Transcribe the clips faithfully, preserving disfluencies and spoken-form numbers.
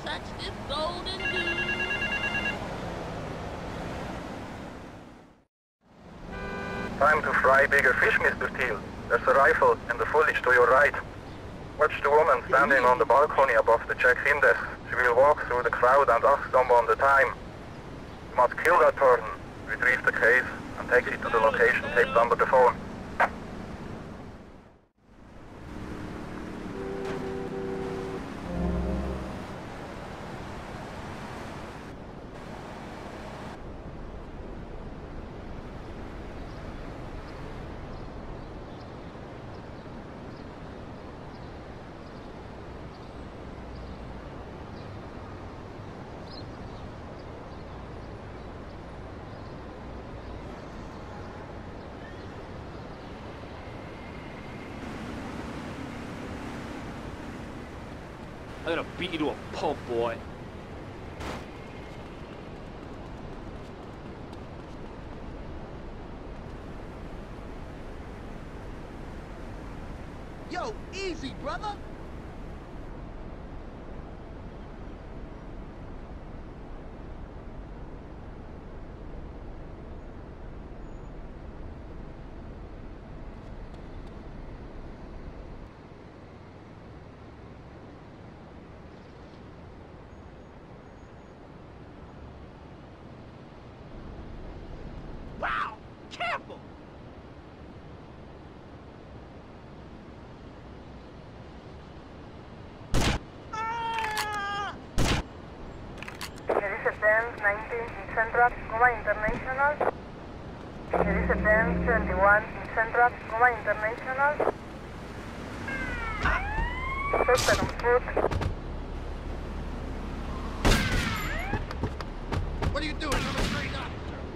touch this golden dew. Time to fry bigger fish, Mister Teal. There's a rifle in the foliage to your right. Watch the woman standing on the balcony above the check-in desk. She will walk through the crowd and ask someone the time. You must kill that person, retrieve the case, and take it to the location taped under the phone. I'm gonna beat you to a pulp, boy. Yo, easy, brother! Wow! Careful! Ah! Here is a Benz nineteen in Central, Goma International. Here is a Benz twenty-one in Central, Goma International. Suspect on foot. What are you doing? I'm a straight officer.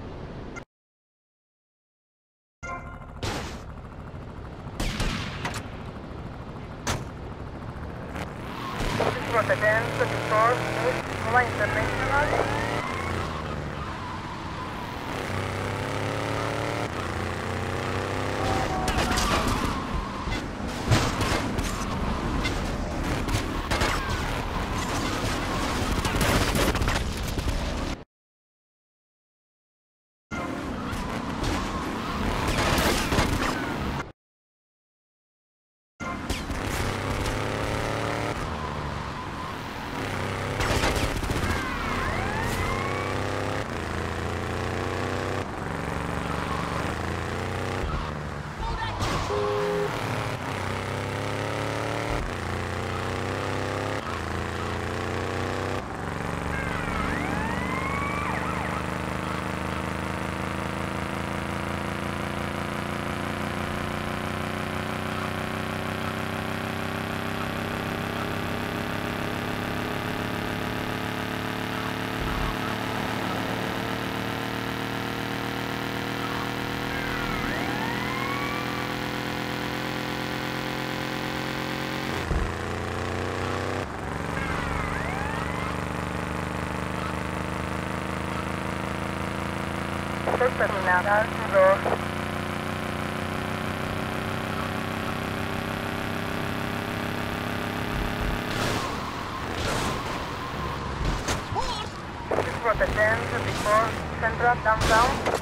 This was a Benz twenty-four, East, Goma International. Terminal dos. This was the Benz before Central downtown.